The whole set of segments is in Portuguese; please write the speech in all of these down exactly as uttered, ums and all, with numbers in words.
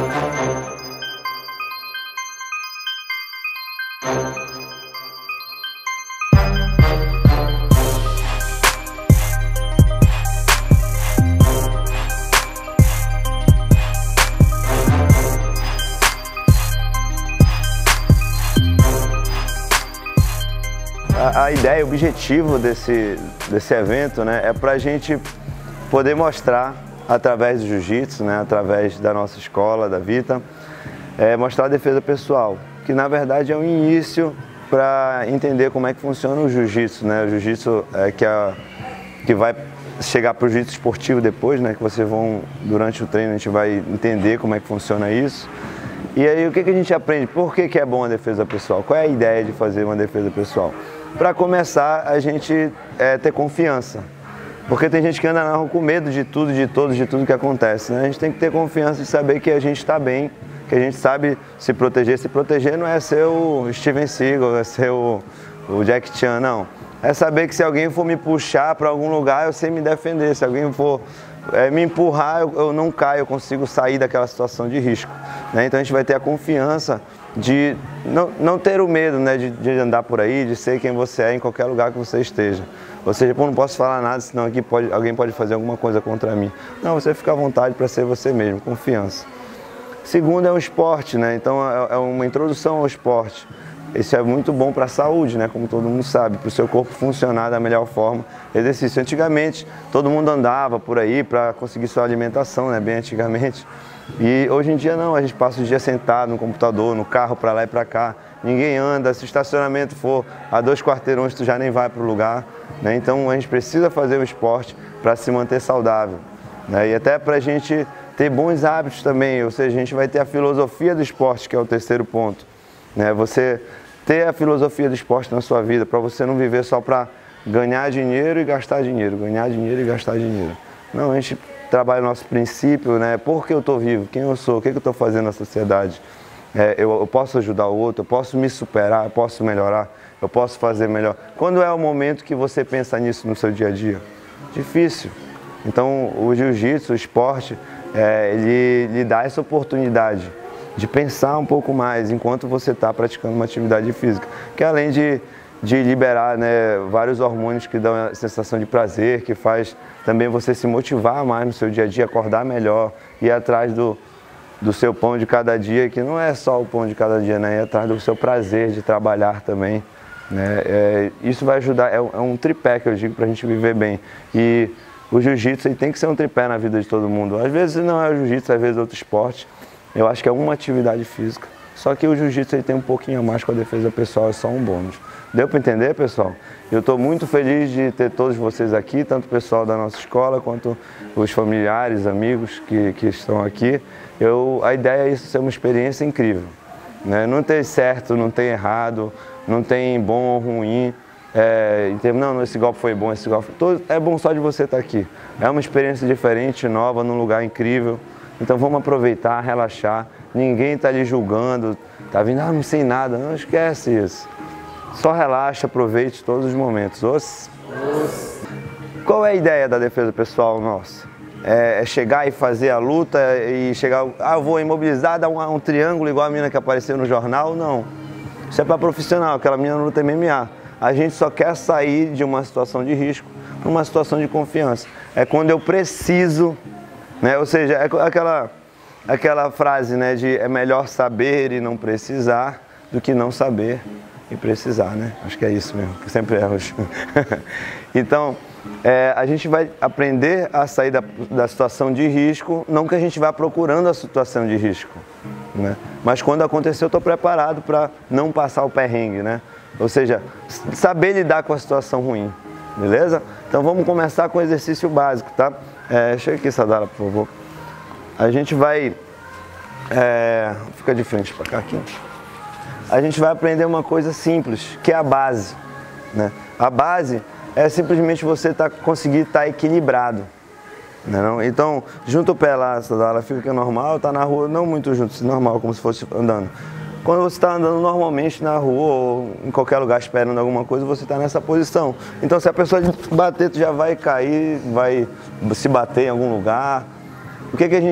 A, a ideia, o objetivo desse, desse evento, né, é para a gente poder mostrar, através do jiu-jitsu, né, através da nossa escola, da Vita, é, mostrar a defesa pessoal, que na verdade é um início para entender como é que funciona o jiu-jitsu, né? O jiu-jitsu é que, a, que vai chegar para o jiu-jitsu esportivo depois, né? Que vocês vão, durante o treino, a gente vai entender como é que funciona isso. E aí o que, que a gente aprende? Por que, que é bom a defesa pessoal? Qual é a ideia de fazer uma defesa pessoal? Para começar, a gente é, ter confiança. Porque tem gente que anda na rua com medo de tudo, de todos, de tudo que acontece, né? A gente tem que ter confiança de saber que a gente está bem, que a gente sabe se proteger. Se proteger não é ser o Steven Seagal, é ser o, o Jack Chan, não. É saber que se alguém for me puxar para algum lugar, eu sei me defender. Se alguém for é, me empurrar, eu, eu não caio, eu consigo sair daquela situação de risco, né? Então a gente vai ter a confiança de não, não ter o medo, né, de, de andar por aí, de ser quem você é em qualquer lugar que você esteja. Ou seja, pô, não posso falar nada, senão aqui pode, alguém pode fazer alguma coisa contra mim. Não, você fica à vontade para ser você mesmo, confiança. Segundo é o esporte, né? Então é, é uma introdução ao esporte. Isso é muito bom para a saúde, né? Como todo mundo sabe, para o seu corpo funcionar da melhor forma. Exercício. Antigamente, todo mundo andava por aí para conseguir sua alimentação, né? Bem antigamente. E hoje em dia não, a gente passa o dia sentado no computador, no carro, para lá e para cá. Ninguém anda, se o estacionamento for a dois quarteirões, tu já nem vai para o lugar, né? Então a gente precisa fazer o esporte para se manter saudável, né? E até para a gente ter bons hábitos também, ou seja, a gente vai ter a filosofia do esporte, que é o terceiro ponto, né? Você ter a filosofia do esporte na sua vida, para você não viver só para ganhar dinheiro e gastar dinheiro, ganhar dinheiro e gastar dinheiro. Não, a gente trabalha o nosso princípio, né? Por que eu estou vivo? Quem eu sou? O que eu estou fazendo na sociedade? É, eu, eu posso ajudar o outro, eu posso me superar, eu posso melhorar, eu posso fazer melhor. Quando é o momento que você pensa nisso no seu dia a dia? Difícil. Então o jiu-jitsu, o esporte, é, ele lhe dá essa oportunidade de pensar um pouco mais enquanto você está praticando uma atividade física, que além de, de liberar, né, vários hormônios que dão a sensação de prazer, que faz também você se motivar mais no seu dia a dia, acordar melhor, ir atrás do, do seu pão de cada dia, que não é só o pão de cada dia, né, ir atrás do seu prazer de trabalhar também, né. É, isso vai ajudar, é, é um tripé que eu digo para a gente viver bem. E o jiu-jitsu tem que ser um tripé na vida de todo mundo. Às vezes não é o jiu-jitsu, às vezes é outro esporte. Eu acho que é uma atividade física. Só que o jiu-jitsu tem um pouquinho a mais com a defesa pessoal, é só um bônus. Deu para entender, pessoal? Eu estou muito feliz de ter todos vocês aqui, tanto o pessoal da nossa escola, quanto os familiares, amigos que, que estão aqui. Eu, a ideia é isso ser uma experiência incrível, né? Não tem certo, não tem errado, não tem bom ou ruim. É, em termos, não, esse golpe foi bom, esse golpe foi... É bom só de você estar aqui. É uma experiência diferente, nova, num lugar incrível. Então vamos aproveitar, relaxar. Ninguém está lhe julgando, tá vindo, ah, não sei nada. Não esquece isso. Só relaxa, aproveite todos os momentos. Os... Qual é a ideia da defesa pessoal nossa? É, é chegar e fazer a luta e chegar, ah, eu vou imobilizar, dar um, um triângulo igual a menina que apareceu no jornal? Não. Isso é para profissional, aquela menina luta M M A. A gente só quer sair de uma situação de risco para uma situação de confiança. É quando eu preciso, né? Ou seja, é aquela, aquela frase, né, de é melhor saber e não precisar do que não saber e precisar, né? Acho que é isso mesmo, que eu sempre erro. Então, é, a gente vai aprender a sair da, da situação de risco, não que a gente vá procurando a situação de risco, né? Mas quando acontecer, eu estou preparado para não passar o perrengue, né? Ou seja, saber lidar com a situação ruim, beleza? Então vamos começar com o exercício básico, tá? É, chega aqui, Sadala, por favor. A gente vai... É, fica de frente para cá aqui. A gente vai aprender uma coisa simples, que é a base, né? A base é simplesmente você tá, conseguir estar tá equilibrado, né, não? Então, junta o pé lá, Sadala, fica aqui normal, tá na rua, não muito junto, normal, como se fosse andando. Quando você está andando normalmente na rua ou em qualquer lugar esperando alguma coisa, você está nessa posição. Então, se a pessoa bater, tu já vai cair, vai se bater em algum lugar. O que, que a gente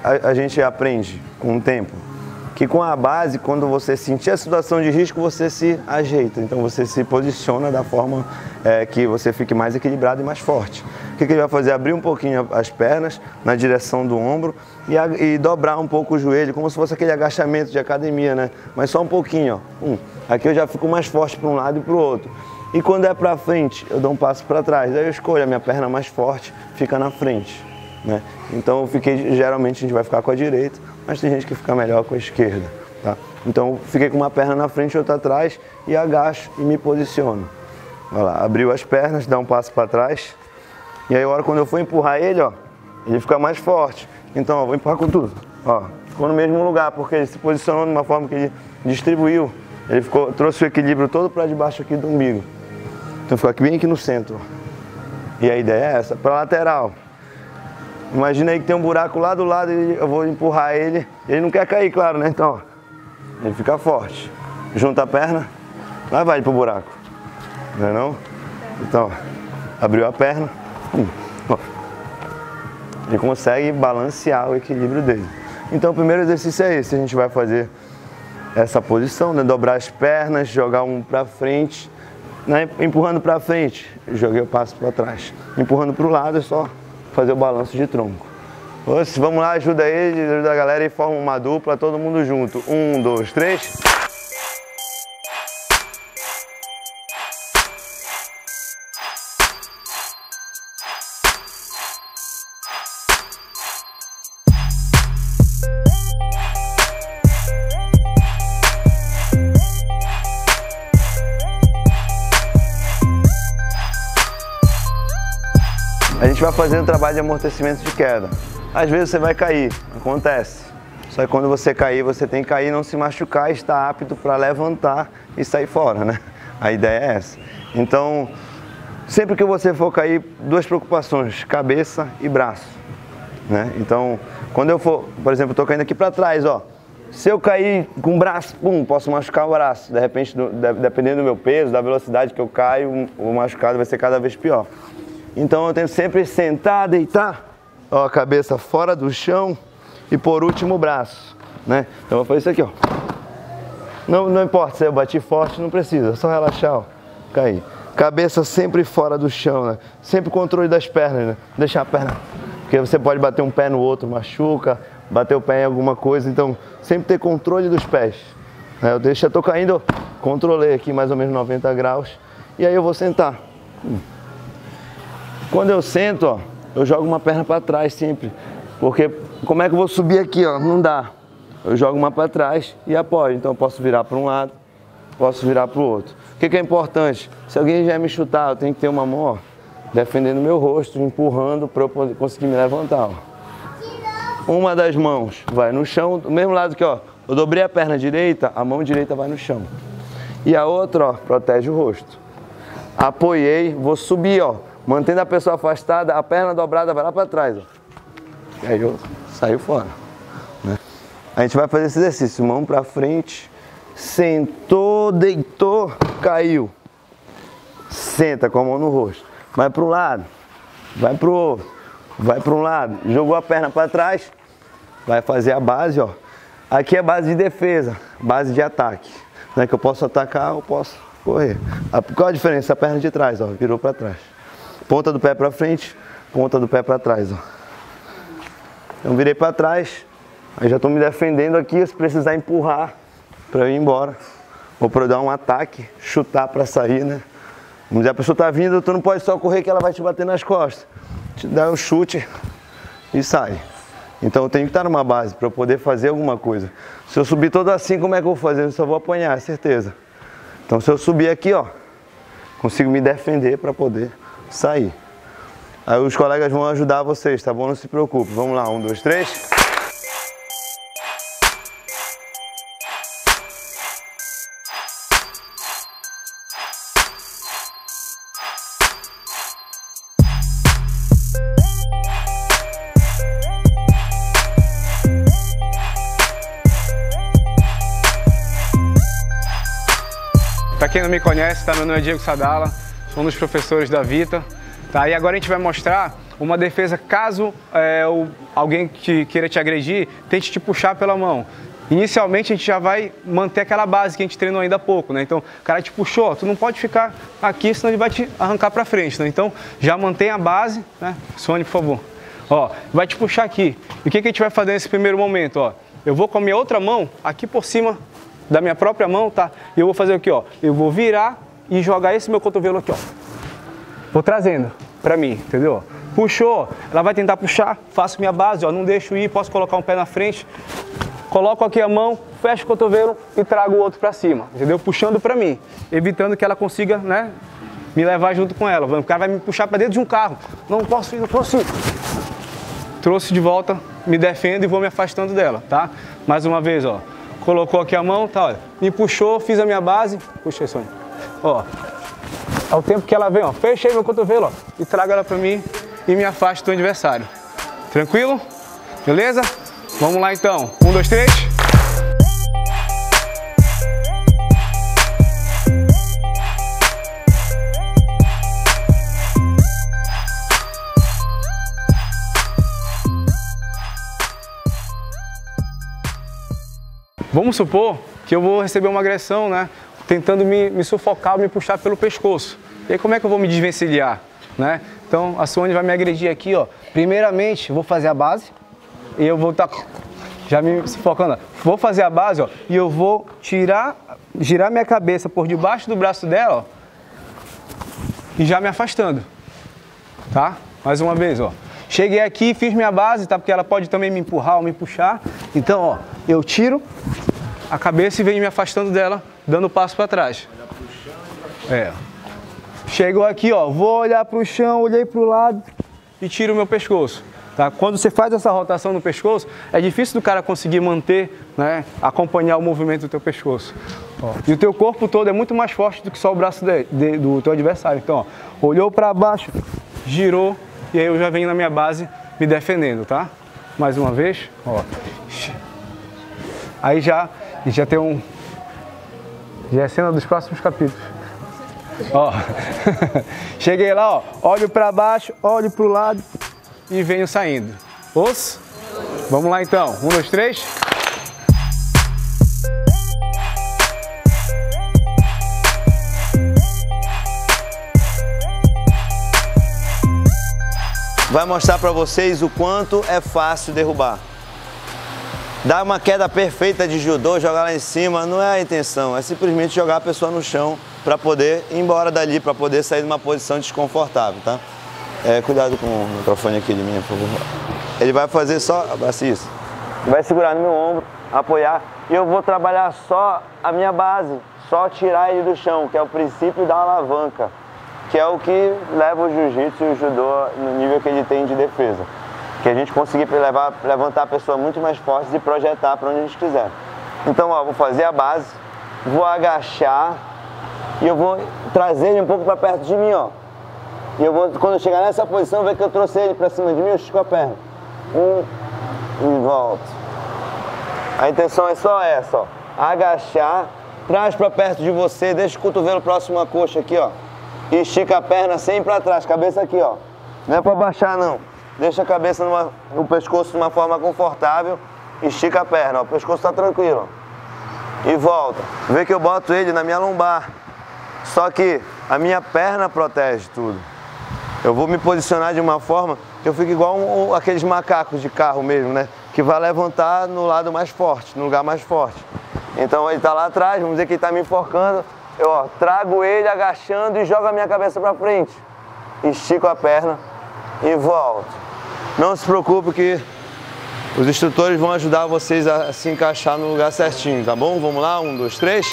a, a gente aprende com o tempo? Que com a base, quando você sentir a situação de risco, você se ajeita. Então você se posiciona da forma é, que você fique mais equilibrado e mais forte. O que, que ele vai fazer? Abrir um pouquinho as pernas na direção do ombro e, a, e dobrar um pouco o joelho, como se fosse aquele agachamento de academia, né? Mas só um pouquinho, ó. Um. Aqui eu já fico mais forte para um lado e para o outro. E quando é para frente, eu dou um passo para trás. Aí eu escolho a minha perna mais forte, fica na frente, né? Então eu fiquei, geralmente a gente vai ficar com a direita, mas tem gente que fica melhor com a esquerda, tá? Então eu fiquei com uma perna na frente e outra atrás e agacho e me posiciono. Olha lá, abriu as pernas, dá um passo para trás. E aí agora quando eu for empurrar ele, ó, ele fica mais forte. Então ó, vou empurrar com tudo. Ó, ficou no mesmo lugar, porque ele se posicionou de uma forma que ele distribuiu. Ele ficou, trouxe o equilíbrio todo para debaixo aqui do umbigo. Então ficou aqui, bem aqui no centro. E a ideia é essa, para lateral. Imagina aí que tem um buraco lá do lado e eu vou empurrar ele. Ele não quer cair, claro, né? Então, ó, ele fica forte. Junta a perna, lá vai ele pro buraco. Não é não? Então, ó, abriu a perna. Hum, ó. Ele consegue balancear o equilíbrio dele. Então o primeiro exercício é esse. A gente vai fazer essa posição, né? Dobrar as pernas, jogar um para frente, né? Empurrando para frente, joguei o passo para trás. Empurrando para o lado é só fazer o balanço de tronco. Oxe, vamos lá, ajuda ele, ajuda a galera e forma uma dupla, todo mundo junto. Um, dois, três. A gente vai fazendo um trabalho de amortecimento de queda. Às vezes você vai cair, acontece. Só que quando você cair, você tem que cair, não se machucar, estar apto para levantar e sair fora, né? A ideia é essa. Então, sempre que você for cair, duas preocupações, cabeça e braço, né? Então, quando eu for, por exemplo, eu estou caindo aqui para trás, ó. Se eu cair com o braço, pum, posso machucar o braço. De repente, dependendo do meu peso, da velocidade que eu caio, o machucado vai ser cada vez pior. Então eu tenho sempre sentar, deitar, ó, a cabeça fora do chão e por último o braço, né? Então eu vou fazer isso aqui, ó. Não, não importa se eu bati forte, não precisa, é só relaxar, ó, cair. Cabeça sempre fora do chão, né? Sempre controle das pernas, né? Deixar a perna, porque você pode bater um pé no outro, machuca, bater o pé em alguma coisa, então sempre ter controle dos pés. Eu deixo, eu tô caindo, controlei aqui mais ou menos noventa graus e aí eu vou sentar. Hum. Quando eu sento, ó, eu jogo uma perna para trás sempre, porque como é que eu vou subir aqui, ó? Não dá. Eu jogo uma para trás e apoio, então eu posso virar para um lado, posso virar para o outro. O que que é importante? Se alguém vier me chutar, eu tenho que ter uma mão, ó, defendendo o meu rosto, empurrando para eu poder conseguir me levantar, ó. Uma das mãos vai no chão, do mesmo lado que, ó, eu dobrei a perna direita, a mão direita vai no chão. E a outra, ó, protege o rosto. Apoiei, vou subir, ó. Mantendo a pessoa afastada, a perna dobrada vai lá para trás, ó. E aí eu saio fora, né? A gente vai fazer esse exercício, mão para frente, sentou, deitou, caiu. Senta com a mão no rosto. Vai para um lado, vai para o outro, vai para um lado. Jogou a perna para trás, vai fazer a base, ó. Aqui é base de defesa, base de ataque. Não é que eu posso atacar ou posso correr. Qual a diferença? A perna de trás, ó, virou para trás. Ponta do pé para frente, ponta do pé para trás, ó. Então virei para trás, aí já estou me defendendo aqui, se precisar empurrar para eu ir embora. Ou para eu dar um ataque, chutar para sair, né? Vamos dizer, a pessoa está vindo, tu não pode só correr que ela vai te bater nas costas. Te dá um chute e sai. Então eu tenho que estar numa base para eu poder fazer alguma coisa. Se eu subir todo assim, como é que eu vou fazer? Eu só vou apanhar, certeza. Então se eu subir aqui, ó, consigo me defender para poder sair. Aí os colegas vão ajudar vocês, tá bom? Não se preocupe. Vamos lá, um, dois, três. Para quem não me conhece, tá? Meu nome é Diego Sadala, sou um dos professores da Vita. Tá? E agora a gente vai mostrar uma defesa caso é, o, alguém que queira te agredir tente te puxar pela mão. Inicialmente a gente já vai manter aquela base que a gente treinou ainda há pouco, né? Então o cara te puxou, tu não pode ficar aqui, senão ele vai te arrancar pra frente, né? Então já mantém a base, né? Sônia, por favor. Ó, vai te puxar aqui. E o que, que a gente vai fazer nesse primeiro momento, ó? Eu vou com a minha outra mão aqui por cima da minha própria mão, tá? E eu vou fazer aqui, ó. Eu vou virar e jogar esse meu cotovelo aqui, ó. Vou trazendo pra mim, entendeu? Puxou, ela vai tentar puxar, faço minha base, ó. Não deixo ir, posso colocar um pé na frente. Coloco aqui a mão, fecho o cotovelo e trago o outro para cima, entendeu? Puxando para mim, evitando que ela consiga, né, me levar junto com ela. O cara vai me puxar para dentro de um carro. Não posso ir, não posso ir. Trouxe de volta, me defendo e vou me afastando dela, tá? Mais uma vez, ó. Colocou aqui a mão, tá, olha. Me puxou, fiz a minha base. Puxei, Sônia. Ó. Ao tempo que ela vem, ó. Fechei meu cotovelo, ó. E trago ela para mim e me afasto do adversário. Tranquilo? Beleza? Vamos lá então, um, dois, três. Vamos supor que eu vou receber uma agressão, né? Tentando me, me sufocar, me puxar pelo pescoço. E aí como é que eu vou me desvencilhar, né? Então a Sônia vai me agredir aqui, ó. Primeiramente, eu vou fazer a base. E eu vou estar tá, já me focando. Vou fazer a base, ó, e eu vou tirar, girar minha cabeça por debaixo do braço dela, ó, e já me afastando, tá? Mais uma vez, ó. Cheguei aqui, fiz minha base, tá? Porque ela pode também me empurrar ou me puxar. Então, ó, eu tiro a cabeça e venho me afastando dela, dando passo para trás. É. Chegou aqui, ó, vou olhar para o chão, olhei para o lado e tiro o meu pescoço. Tá? Quando você faz essa rotação no pescoço, é difícil do cara conseguir manter, né, acompanhar o movimento do teu pescoço. Ó. E o teu corpo todo é muito mais forte do que só o braço de, de, do teu adversário. Então, ó, olhou para baixo, girou, e aí eu já venho na minha base me defendendo, tá? Mais uma vez, ó. Aí já, já tem um... Já é a cena dos próximos capítulos. Ó. Cheguei lá, ó, olho para baixo, olho para o lado e venho saindo. Os? Vamos lá então. Um, dois, três. Vai mostrar para vocês o quanto é fácil derrubar. Dar uma queda perfeita de judô, jogar lá em cima, não é a intenção. É simplesmente jogar a pessoa no chão para poder ir embora dali, para poder sair de uma posição desconfortável, tá? É, cuidado com o microfone aqui de mim, por favor. Ele vai fazer só, abraça isso. Vai segurar no meu ombro, apoiar, e eu vou trabalhar só a minha base, só tirar ele do chão, que é o princípio da alavanca, que é o que leva o jiu-jitsu e o judô no nível que ele tem de defesa. Que a gente conseguir levar, levantar a pessoa muito mais forte e projetar para onde a gente quiser. Então, ó, vou fazer a base, vou agachar e eu vou trazer ele um pouco para perto de mim, ó. E eu vou, quando eu chegar nessa posição, ver que eu trouxe ele para cima de mim, eu estico a perna. Um e volto. A intenção é só essa, ó. Agachar, traz para perto de você, deixa o cotovelo próximo à coxa aqui, ó. E estica a perna sempre para trás, cabeça aqui, ó. Não é para baixar, não. Deixa a cabeça numa, no pescoço de uma forma confortável, estica a perna, ó. O pescoço está tranquilo. E volta. Vê que eu boto ele na minha lombar. Só que a minha perna protege tudo. Eu vou me posicionar de uma forma que eu fico igual um, um, aqueles macacos de carro mesmo, né? Que vai levantar no lado mais forte, no lugar mais forte. Então ele está lá atrás, vamos dizer que ele está me enforcando. Eu ó, trago ele agachando e jogo a minha cabeça para frente. Estico a perna e volto. Não se preocupe que os instrutores vão ajudar vocês a se encaixar no lugar certinho, tá bom? Vamos lá, um, dois, três.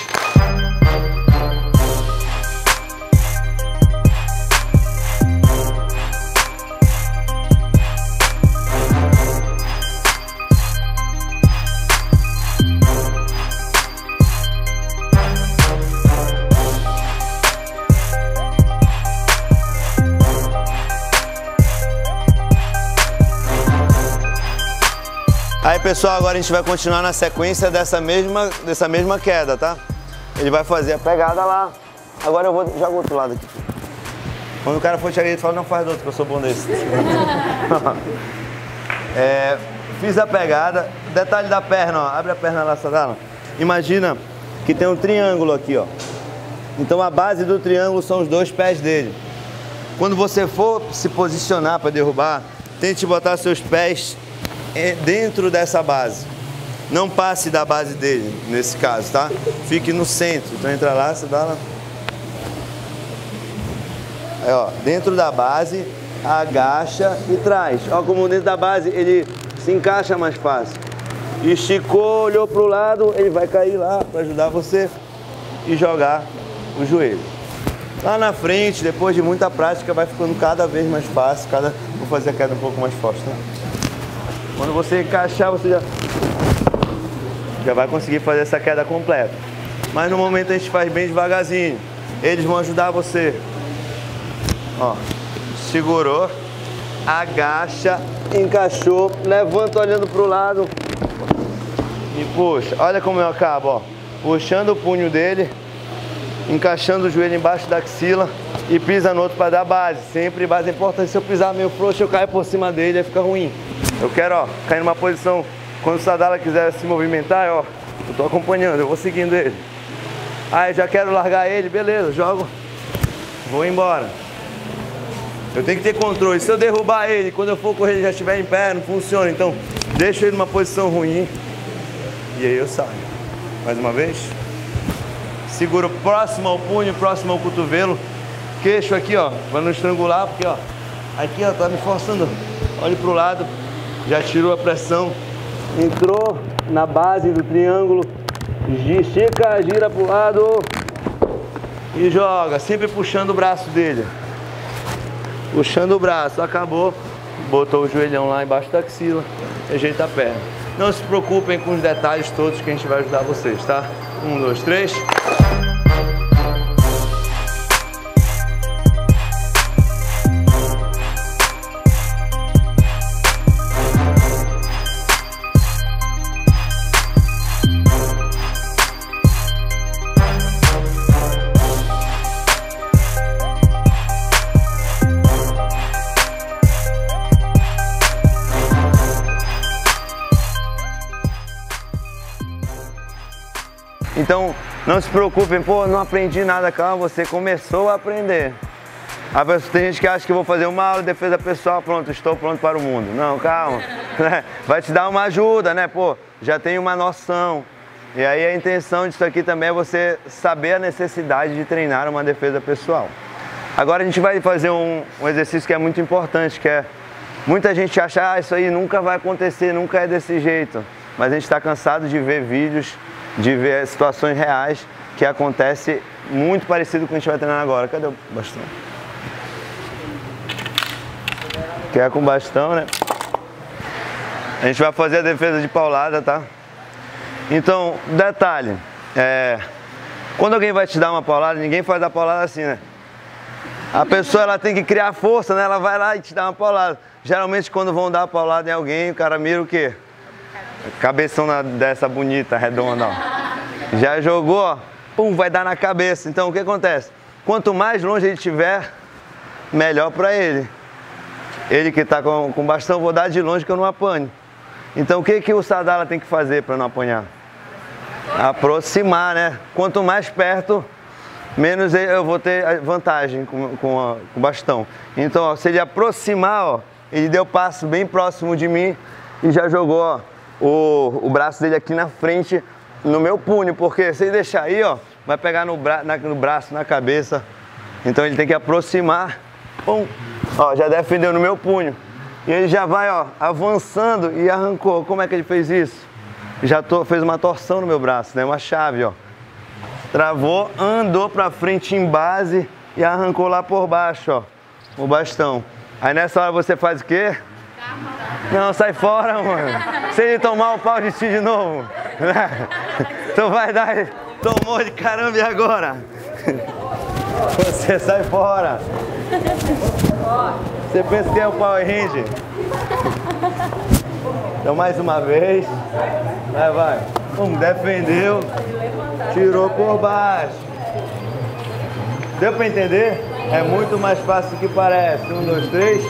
Aí pessoal, agora a gente vai continuar na sequência dessa mesma, dessa mesma queda, tá? Ele vai fazer a pegada lá. Agora eu vou jogar o outro lado aqui. Quando o cara for te agredir, fala, não faz do outro, que eu sou bom desse. é, fiz a pegada. Detalhe da perna, ó. Abre a perna lá, Sadala. Imagina que tem um triângulo aqui, ó. Então a base do triângulo são os dois pés dele. Quando você for se posicionar para derrubar, tente botar seus pés dentro dessa base. Não passe da base dele, nesse caso, tá? Fique no centro. Então entra lá, Sadala. Aí, ó, dentro da base, agacha e traz. Ó, como dentro da base ele se encaixa mais fácil. Esticou, olhou para o lado, ele vai cair lá para ajudar você e jogar o joelho. Lá na frente, depois de muita prática, vai ficando cada vez mais fácil. Cada... Vou fazer a queda um pouco mais forte, tá? Quando você encaixar, você já... já vai conseguir fazer essa queda completa. Mas no momento a gente faz bem devagarzinho. Eles vão ajudar você. Ó, segurou, agacha, encaixou, levanta olhando para o lado e puxa. Olha como eu acabo, ó, puxando o punho dele, encaixando o joelho embaixo da axila e pisa no outro para dar base. Sempre base é importante. Se eu pisar meio frouxo, eu caio por cima dele, aí fica ruim. Eu quero, ó, cair numa posição, quando o Sadala quiser se movimentar, ó, eu tô acompanhando, eu vou seguindo ele. Aí já quero largar ele, beleza, jogo, vou embora. Eu tenho que ter controle. Se eu derrubar ele, quando eu for correr ele já estiver em pé, não funciona. Então, deixo ele numa posição ruim e aí eu saio. Mais uma vez. Seguro próximo ao punho, próximo ao cotovelo. Queixo aqui, ó, para não estrangular, porque, ó, aqui, ó, tá me forçando. Olhe pro lado, já tirou a pressão. Entrou na base do triângulo. Estica, gira pro lado e joga, sempre puxando o braço dele. Puxando o braço, acabou, botou o joelhão lá embaixo da axila, ajeita a perna. Não se preocupem com os detalhes todos que a gente vai ajudar vocês, tá? Um, dois, três. Então, não se preocupem, pô, não aprendi nada, calma, você começou a aprender. A pessoa, tem gente que acha que eu vou fazer uma aula de defesa pessoal, pronto, estou pronto para o mundo. Não, calma, vai te dar uma ajuda, né, pô, já tem uma noção. E aí a intenção disso aqui também é você saber a necessidade de treinar uma defesa pessoal. Agora a gente vai fazer um, um exercício que é muito importante, que é, muita gente acha, ah, isso aí nunca vai acontecer, nunca é desse jeito. Mas a gente está cansado de ver vídeos, de ver situações reais que acontecem muito parecido com o que a gente vai treinar agora. Cadê o bastão? Que é com bastão, né? A gente vai fazer a defesa de paulada, tá? Então, detalhe, é, quando alguém vai te dar uma paulada, ninguém faz a paulada assim, né? A pessoa ela tem que criar força, né? Ela vai lá e te dá uma paulada. Geralmente quando vão dar a paulada em alguém, o cara mira o quê? Cabeção dessa bonita, redonda, ó. Já jogou, ó, pum, vai dar na cabeça. Então o que acontece? Quanto mais longe ele estiver, melhor para ele. Ele que está com, com bastão, vou dar de longe que eu não apanho. Então o que, que o Sadala tem que fazer para não apanhar? Aproximar, né? Quanto mais perto, menos eu vou ter vantagem com, com, a, com o bastão. Então, ó, se ele aproximar, ó, ele deu passo bem próximo de mim e já jogou, ó, O, o braço dele aqui na frente, no meu punho, porque se ele deixar aí, ó, vai pegar no, bra na, no braço, na cabeça. Então ele tem que aproximar, pum, ó, já defendeu no meu punho. E ele já vai, ó, avançando e arrancou. Como é que ele fez isso? Já tô, fez uma torção no meu braço, né, uma chave, ó. Travou, andou pra frente em base e arrancou lá por baixo, ó, o bastão. Aí nessa hora você faz o quê? Não, sai fora, mano. Se ele tomar o pau de ti de novo, tu vai dar, tomou de caramba e agora? Você sai fora. Você pensa que é o Power Ranger? Então mais uma vez. Vai, vai. Um, defendeu. Tirou por baixo. Deu pra entender? É muito mais fácil do que parece. Um, dois, três.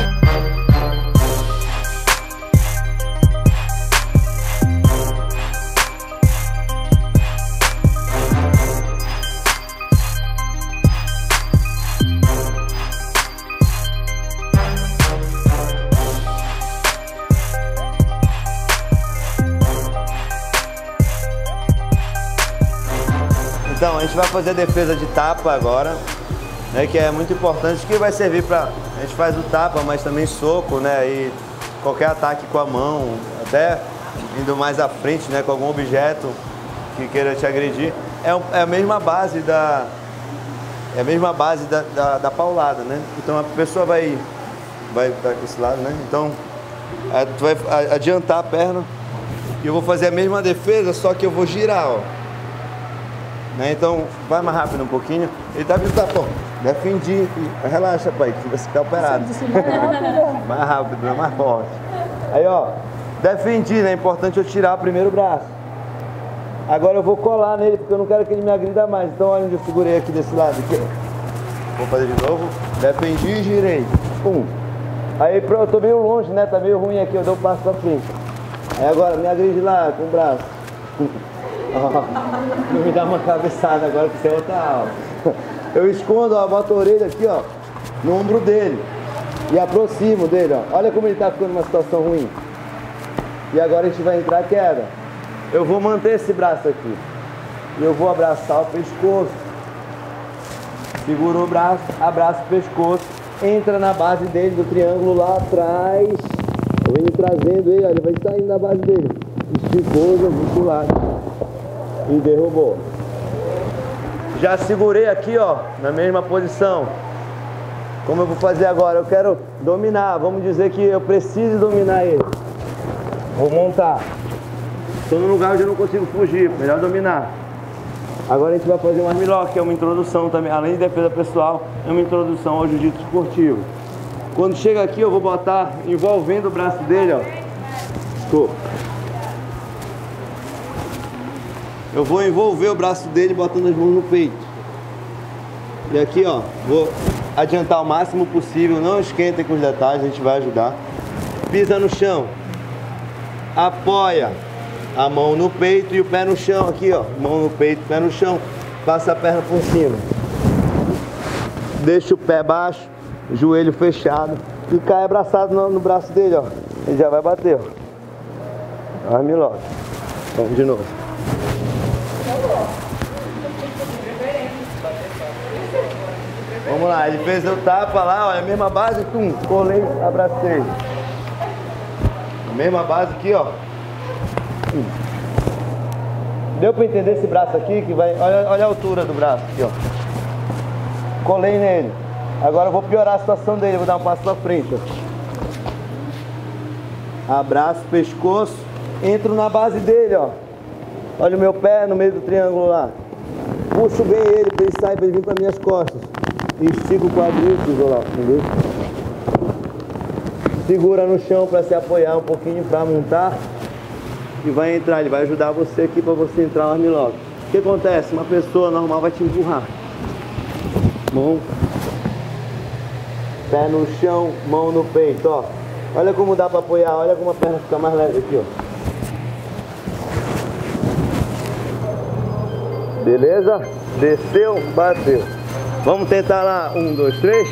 Então, a gente vai fazer a defesa de tapa agora, né, que é muito importante, que vai servir para... A gente faz o tapa, mas também soco, né, e qualquer ataque com a mão, até indo mais à frente, né, com algum objeto que queira te agredir. É, é a mesma base da... É a mesma base da, da, da paulada, né? Então a pessoa vai... Vai para esse lado, né? Então, a, tu vai adiantar a perna e eu vou fazer a mesma defesa, só que eu vou girar, ó. Né? Então, vai mais rápido um pouquinho. Ele tá vindo, tá, pô, defendi. Relaxa, pai, que você ficar operado. Mais rápido, mais forte. Aí, ó, defendi, né? É importante eu tirar o primeiro braço. Agora eu vou colar nele, porque eu não quero que ele me agrida mais. Então, olha onde eu segurei aqui desse lado. Aqui. Vou fazer de novo. Defendi e girei. Um. Aí, pronto, eu tô meio longe, né? Tá meio ruim aqui, eu dou um passo pra frente. Aí agora, me agride lá com o braço. Oh, não me dá uma cabeçada agora que tem outra aula. Eu escondo, ó, boto a orelha aqui, ó, no ombro dele e aproximo dele, ó. Olha como ele tá ficando numa situação ruim. E agora a gente vai entrar queda. Eu vou manter esse braço aqui e eu vou abraçar o pescoço. Segura o braço, abraça o pescoço, entra na base dele do triângulo lá atrás. Eu venho trazendo ele, ó, ele vai saindo da base dele. Esticou, jogou pro lado e derrubou. Já segurei aqui, ó, na mesma posição. Como eu vou fazer agora? Eu quero dominar, vamos dizer que eu preciso dominar ele. Vou montar. Estou num lugar onde eu não consigo fugir, melhor dominar. Agora a gente vai fazer um armlock, que é uma introdução também, além de defesa pessoal, é uma introdução ao jiu-jitsu esportivo. Quando chega aqui eu vou botar envolvendo o braço dele, ó. Desculpa. Eu vou envolver o braço dele botando as mãos no peito. E aqui, ó, vou adiantar o máximo possível. Não esquentem com os detalhes, a gente vai ajudar. Pisa no chão. Apoia a mão no peito e o pé no chão aqui, ó. Mão no peito, pé no chão. Passa a perna por cima. Deixa o pé baixo, joelho fechado. E cai abraçado no, no braço dele, ó. Ele já vai bater, ó. Armlock. Vamos de novo. Vamos lá, ele fez o tapa lá, olha, a mesma base, tum, colei, abracei. A mesma base aqui, ó. Hum. Deu pra entender esse braço aqui que vai, olha, olha a altura do braço aqui, ó. Colei nele. Agora eu vou piorar a situação dele, vou dar um passo pra frente, ó. Abraço, pescoço, entro na base dele, ó. Olha o meu pé no meio do triângulo lá. Puxo bem ele pra ele sair, pra ele vir para minhas costas. E estico o quadríceps, olha lá, entendeu? Segura no chão para se apoiar um pouquinho para montar. E vai entrar, ele vai ajudar você aqui para você entrar no armlock. O que acontece? Uma pessoa normal vai te empurrar. Mão. Pé no chão, mão no peito, ó. Olha como dá para apoiar, olha como a perna fica mais leve aqui, ó. Beleza? Desceu, bateu. Vamos tentar lá. Um, dois, três.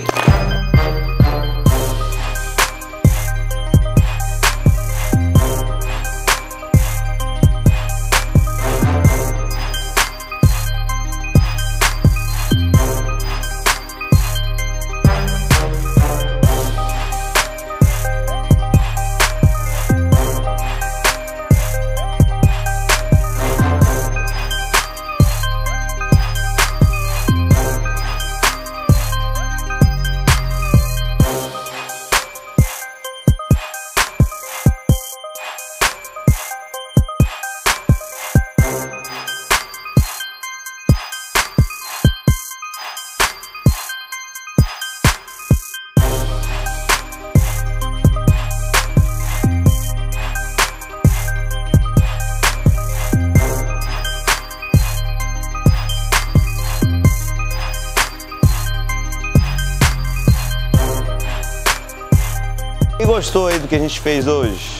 gostou aí do que a gente fez hoje?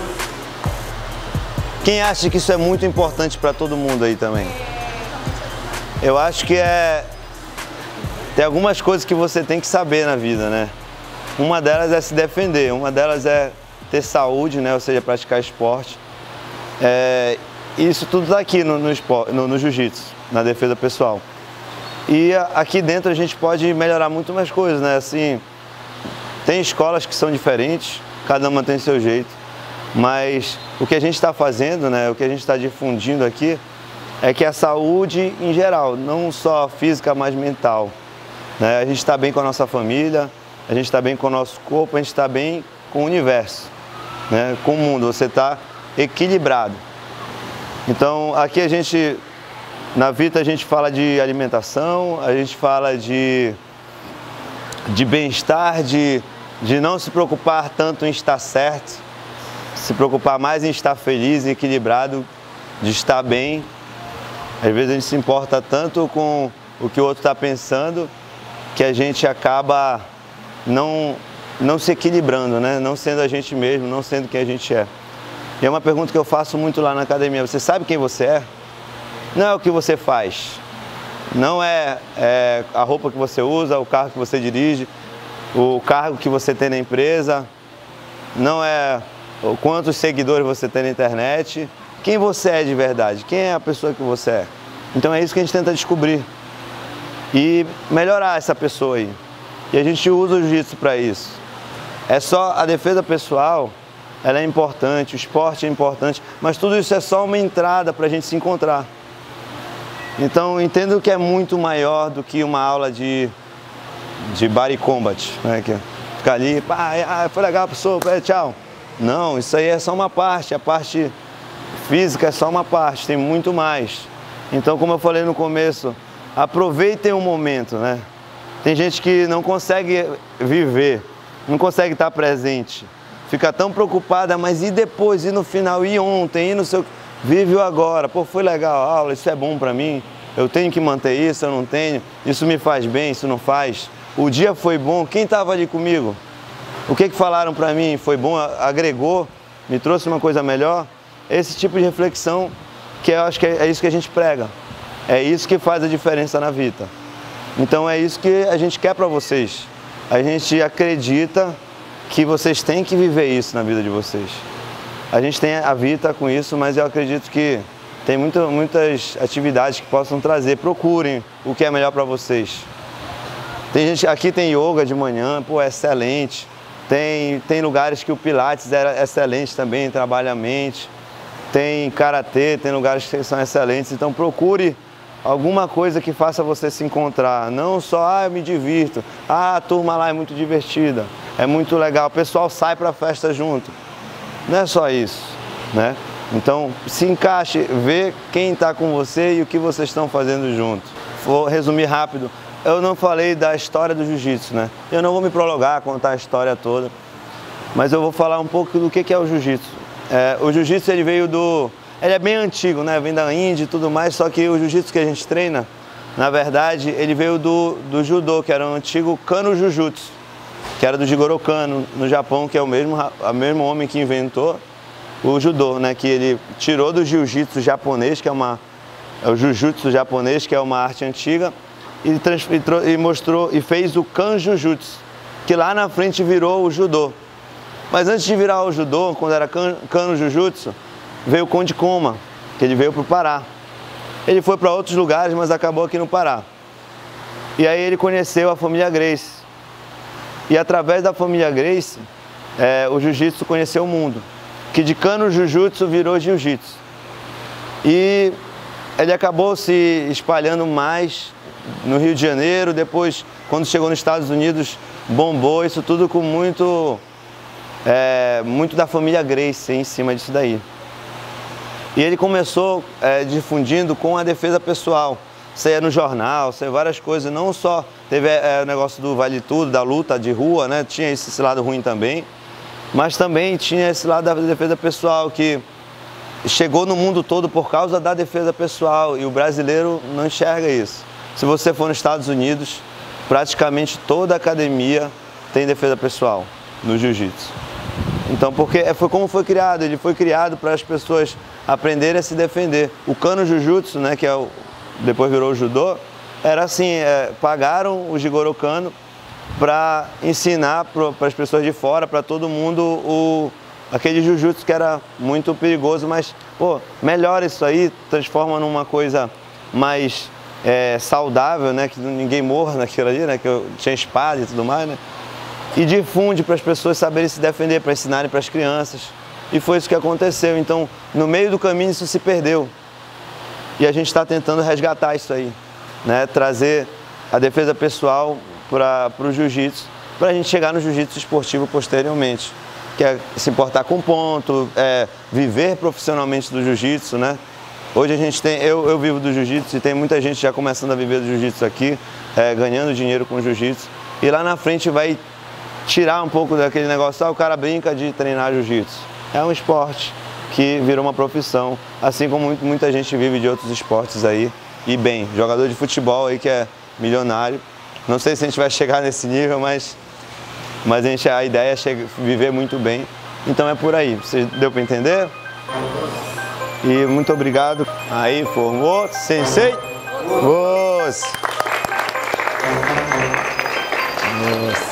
Quem acha que isso é muito importante para todo mundo aí também? Eu acho que é... Tem algumas coisas que você tem que saber na vida, né? Uma delas é se defender, uma delas é ter saúde, né? Ou seja, praticar esporte. É... Isso tudo está aqui no, no, no, no jiu-jitsu, na defesa pessoal. E aqui dentro a gente pode melhorar muito mais coisas, né? Assim, tem escolas que são diferentes, cada uma tem seu jeito. Mas o que a gente está fazendo, né, o que a gente está difundindo aqui, é que a saúde em geral, não só física, mas mental. Né? A gente está bem com a nossa família, a gente está bem com o nosso corpo, a gente está bem com o universo, né? Com o mundo, você está equilibrado. Então aqui a gente, na Vita a gente fala de alimentação, a gente fala de, de bem-estar, de, de não se preocupar tanto em estar certo, se preocupar mais em estar feliz e equilibrado, de estar bem. Às vezes a gente se importa tanto com o que o outro está pensando que a gente acaba não, não se equilibrando, né? Não sendo a gente mesmo, não sendo quem a gente é. E é uma pergunta que eu faço muito lá na academia: você sabe quem você é? Não é o que você faz, não é, é a roupa que você usa, o carro que você dirige, o cargo que você tem na empresa, não é quantos seguidores você tem na internet, quem você é de verdade, quem é a pessoa que você é. Então é isso que a gente tenta descobrir e melhorar essa pessoa aí. E a gente usa o jiu-jitsu para isso. É só a defesa pessoal, ela é importante, o esporte é importante, mas tudo isso é só uma entrada para a gente se encontrar. Então entendo que é muito maior do que uma aula de, de body combat, né? Que ficar ali, pá, ah, foi legal, pessoa, tchau. Não, isso aí é só uma parte, a parte física é só uma parte, tem muito mais. Então, como eu falei no começo, aproveitem o momento, né? Tem gente que não consegue viver, não consegue estar presente, fica tão preocupada, mas e depois, e no final, e ontem, e no seu... Vive o agora, pô, foi legal a aula, isso é bom pra mim, eu tenho que manter isso, eu não tenho, isso me faz bem, isso não faz. O dia foi bom, quem estava ali comigo? O que que falaram para mim? Foi bom? Agregou? Me trouxe uma coisa melhor? Esse tipo de reflexão que eu acho que é isso que a gente prega. É isso que faz a diferença na vida. Então é isso que a gente quer para vocês. A gente acredita que vocês têm que viver isso na vida de vocês. A gente tem a Vita com isso, mas eu acredito que tem muito, muitas atividades que possam trazer. Procurem o que é melhor para vocês. Tem gente, aqui tem yoga de manhã, pô, é excelente. Tem, tem lugares que o Pilates é excelente também, trabalha a mente. Tem Karatê, tem lugares que são excelentes. Então procure alguma coisa que faça você se encontrar. Não só, ah, eu me divirto. Ah, a turma lá é muito divertida, é muito legal. O pessoal sai para a festa junto. Não é só isso, né? Então se encaixe, vê quem está com você e o que vocês estão fazendo junto. Vou resumir rápido. Eu não falei da história do jiu-jitsu, né? Eu não vou me prolongar, contar a história toda, mas eu vou falar um pouco do que é o jiu-jitsu. É, o jiu-jitsu ele veio do... Ele é bem antigo, né? Vem da Índia e tudo mais, só que o jiu-jitsu que a gente treina, na verdade, ele veio do, do judô, que era o antigo Kano Jujutsu, que era do Jigoro Kano, no Japão, que é o mesmo, o mesmo homem que inventou o judô, né? Que ele tirou do jiu-jitsu japonês, que é uma... É o jiu-jitsu japonês, que é uma arte antiga, E, e mostrou e fez o Kanjujutsu, que lá na frente virou o judô. Mas antes de virar o judô, quando era Kanjujutsu, veio o Conde Koma, que ele veio para o Pará. Ele foi para outros lugares, mas acabou aqui no Pará. E aí ele conheceu a família Gracie. E através da família Gracie, é, o jiu-jitsu conheceu o mundo. Que de Kanjujutsu virou jiu-jitsu. E ele acabou se espalhando mais no Rio de Janeiro, depois, quando chegou nos Estados Unidos, bombou, isso tudo com muito, é, muito da família Gracie em cima disso daí. E ele começou é, difundindo com a defesa pessoal. Saía no jornal, saía várias coisas, não só teve é, o negócio do vale tudo, da luta de rua, né? Tinha esse, esse lado ruim também, mas também tinha esse lado da defesa pessoal, que chegou no mundo todo por causa da defesa pessoal, e o brasileiro não enxerga isso. Se você for nos Estados Unidos, praticamente toda academia tem defesa pessoal no jiu-jitsu. Então, porque foi como foi criado, ele foi criado para as pessoas aprenderem a se defender. O Kano Jujutsu, né, que é o, depois virou o judô, era assim, é, pagaram o Jigoro Kano para ensinar para as pessoas de fora, para todo mundo, o, aquele Jujutsu que era muito perigoso, mas, pô, melhora isso aí, transforma numa coisa mais é, saudável, né, que ninguém morra naquilo ali, né, que eu tinha espada e tudo mais, né, e difunde para as pessoas saberem se defender, para ensinarem para as crianças. E foi isso que aconteceu. Então, no meio do caminho isso se perdeu. E a gente está tentando resgatar isso aí, né? Trazer a defesa pessoal para o jiu-jitsu, para a gente chegar no jiu-jitsu esportivo posteriormente. Que é se importar com ponto, é, viver profissionalmente do jiu-jitsu, né? Hoje a gente tem, eu, eu vivo do jiu-jitsu e tem muita gente já começando a viver do jiu-jitsu aqui, é, ganhando dinheiro com o jiu-jitsu. E lá na frente vai tirar um pouco daquele negócio, ah, o cara brinca de treinar jiu-jitsu. É um esporte que virou uma profissão, assim como muita gente vive de outros esportes aí. E bem, jogador de futebol aí que é milionário. Não sei se a gente vai chegar nesse nível, mas, mas a, gente, a ideia é chegar, viver muito bem. Então é por aí. Você deu para entender? E muito obrigado. Aí, formou. Sensei. Nossa. Nossa.